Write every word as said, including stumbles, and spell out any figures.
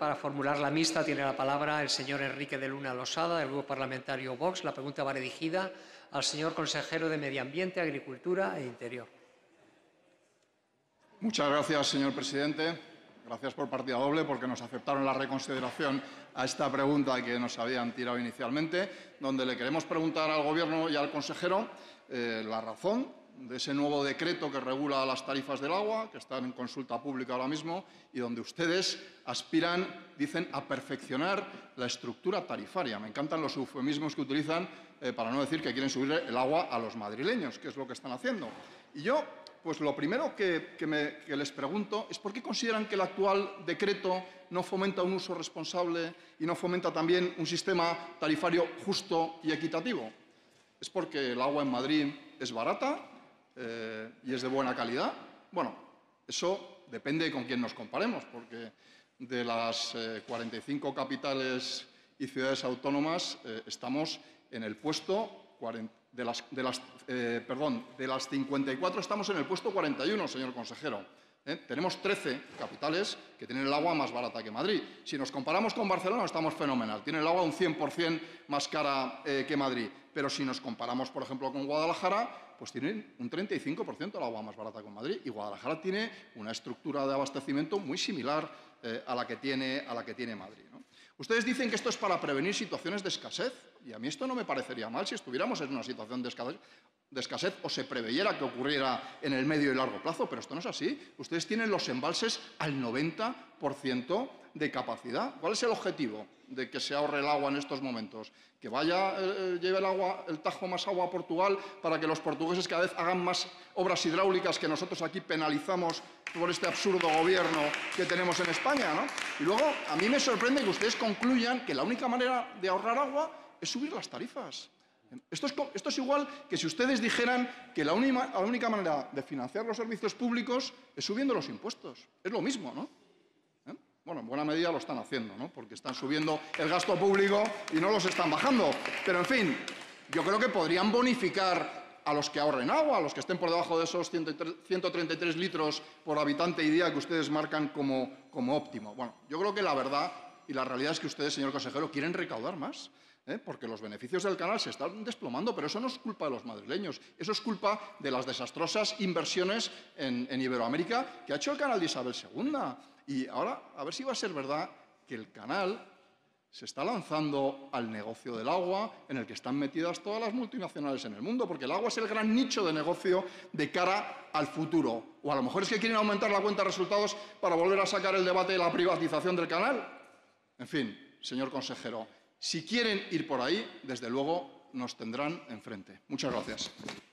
Para formular la mixta tiene la palabra el señor Enrique de Luna Losada, del Grupo Parlamentario Vox. La pregunta va dirigida al señor consejero de Medio Ambiente, Agricultura e Interior. Muchas gracias, señor presidente. Gracias por partida doble, porque nos aceptaron la reconsideración a esta pregunta que nos habían tirado inicialmente, donde le queremos preguntar al Gobierno y al consejero eh, la razón de ese nuevo decreto que regula las tarifas del agua, que está en consulta pública ahora mismo, y donde ustedes aspiran, dicen, a perfeccionar la estructura tarifaria. Me encantan los eufemismos que utilizan eh, para no decir que quieren subir el agua a los madrileños, que es lo que están haciendo. Y yo, pues lo primero que, que, me, que les pregunto es por qué consideran que el actual decreto no fomenta un uso responsable y no fomenta también un sistema tarifario justo y equitativo. ¿Es porque el agua en Madrid es barata eh, y es de buena calidad? Bueno, eso depende con quién nos comparemos, porque de las eh, cuarenta y cinco capitales y ciudades autónomas eh, estamos en el puesto cuarenta. De las, de, las, eh, perdón, de las cincuenta y cuatro estamos en el puesto cuarenta y uno, señor consejero. ¿Eh? Tenemos trece capitales que tienen el agua más barata que Madrid. Si nos comparamos con Barcelona, estamos fenomenal. Tiene el agua un cien por cien más cara eh, que Madrid. Pero si nos comparamos, por ejemplo, con Guadalajara, pues tienen un treinta y cinco por ciento el agua más barata que Madrid. Y Guadalajara tiene una estructura de abastecimiento muy similar eh, a, la que tiene, a la que tiene Madrid, ¿no? Ustedes dicen que esto es para prevenir situaciones de escasez, y a mí esto no me parecería mal si estuviéramos en una situación de escasez, de escasez o se preveyera que ocurriera en el medio y largo plazo, pero esto no es así. Ustedes tienen los embalses al noventa por ciento de capacidad. ¿Cuál es el objetivo de que se ahorre el agua en estos momentos? ¿Que vaya, eh, lleve el, agua, el Tajo más agua a Portugal para que los portugueses cada vez hagan más obras hidráulicas que nosotros aquí penalizamos por este absurdo gobierno que tenemos en España, ¿no? Y luego, a mí me sorprende que ustedes concluyan que la única manera de ahorrar agua es subir las tarifas. Esto es, esto es igual que si ustedes dijeran que la única, la única manera de financiar los servicios públicos es subiendo los impuestos. Es lo mismo, ¿no? ¿Eh? Bueno, en buena medida lo están haciendo, ¿no? Porque están subiendo el gasto público y no los están bajando. Pero, en fin, yo creo que podrían bonificar a los que ahorren agua, a los que estén por debajo de esos ciento treinta y tres litros por habitante y día que ustedes marcan como, como óptimo. Bueno, yo creo que la verdad y la realidad es que ustedes, señor consejero, quieren recaudar más. ¿Eh? Porque los beneficios del canal se están desplomando, pero eso no es culpa de los madrileños, eso es culpa de las desastrosas inversiones en, en Iberoamérica que ha hecho el canal de Isabel segunda. Y ahora, a ver si va a ser verdad que el canal se está lanzando al negocio del agua en el que están metidas todas las multinacionales en el mundo, porque el agua es el gran nicho de negocio de cara al futuro. O a lo mejor es que quieren aumentar la cuenta de resultados para volver a sacar el debate de la privatización del canal. En fin, señor consejero, si quieren ir por ahí, desde luego nos tendrán enfrente. Muchas gracias.